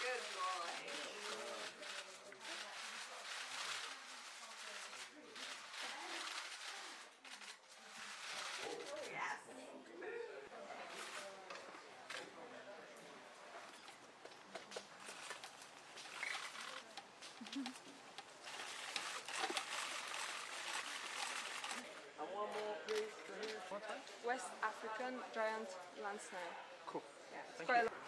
Good boy. Yes. And one more, please, for here. What's that? West African giant land snail. Cool. Yeah, it's Thank quite you. a